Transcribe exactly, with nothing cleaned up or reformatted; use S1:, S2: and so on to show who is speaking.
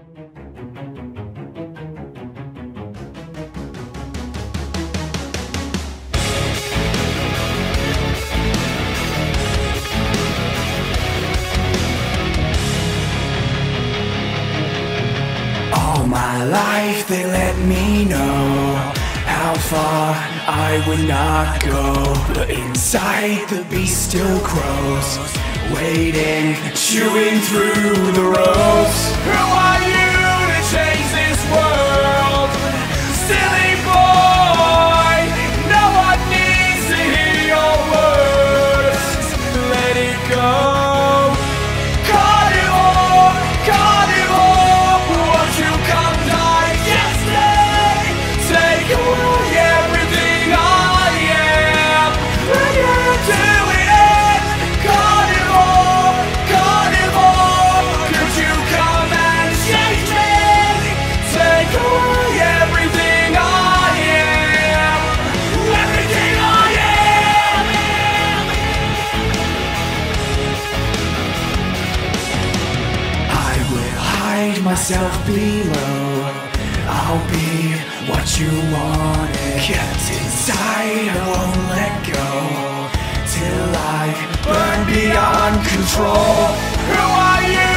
S1: All my life they let me know how far I would not go, but inside the beast still grows, waiting, chewing through the ropes. Who are you to change this world? Silly boy, no one needs to hear your words. Let it go. Carnivore, carnivore, won't you come digest me? Take away everything I am. Bring it to an end. Carnivore, carnivore, could you come and change me? Take away everything I am. Everything I am. I will hide myself below. I'll be what you wanted. Kept inside, I won't let go till I burn beyond control. Who are you